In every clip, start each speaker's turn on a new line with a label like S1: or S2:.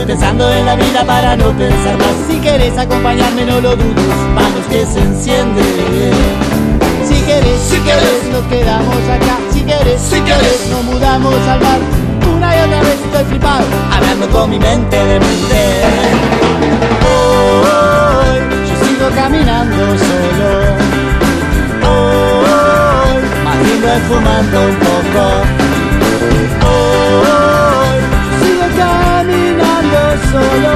S1: Estoy pensando en la vida para no pensar más. Si querés acompañarme no lo dudes, vamos que se enciende. Si querés nos quedamos acá. Si querés nos mudamos al bar. Una y otra vez estoy flipado, hablando con mi mente de mente. Hoy yo sigo caminando solo. Hoy más lindo es fumando un poco. Hoy yo sigo caminando solo.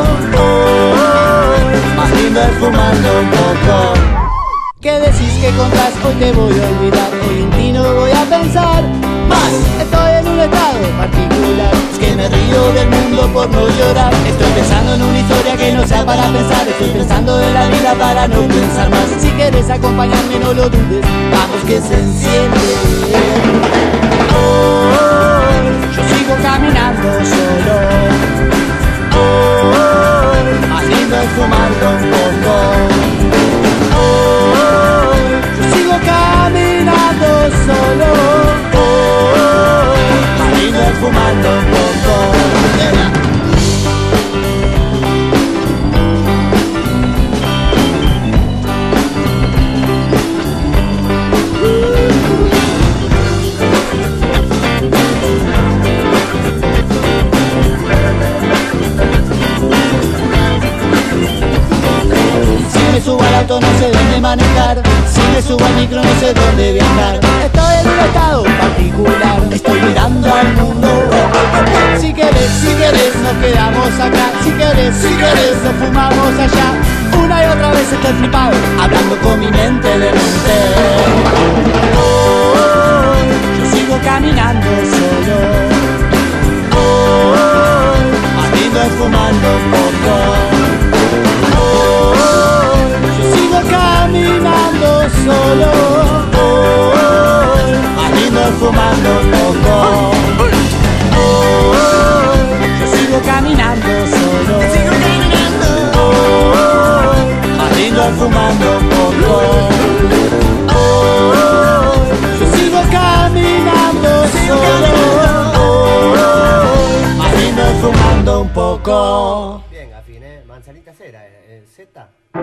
S1: Hoy más lindo es fumando un poco. ¿Qué decís que contás? Hoy te voy a olvidar. Hoy en ti no voy a pensar más. Estoy en un estado particular. Es que me río del mundo por no llorar. Estoy pensando en una historia que no sea para pensar. Estoy pensando en la vida para no pensar más. Si quieres acompañarme no lo dudes, vamos que se enciende. Hoy yo sigo caminando solo. Hoy más lindo es fumando un poco. Solo más lindo es fumando un poco. Si me subo al auto no sé dónde manejar. Si me subo al micro no sé dónde viajar. Estoy en un estado particular. Estoy mirando al mundo. Si querés nos quedamos acá. Si querés nos fumamos allá. Una y otra vez estoy flipado, hablando con mi mente de mente. Hoy yo sigo caminando solo. Hoy más lindo es fumando un poco. Caminando solo, más lindo es fumando un poco. Yo sigo caminando solo, más lindo es fumando un poco. Yo sigo caminando solo, más lindo es fumando un poco.
S2: Bien, afiné, manzanita cera, Z.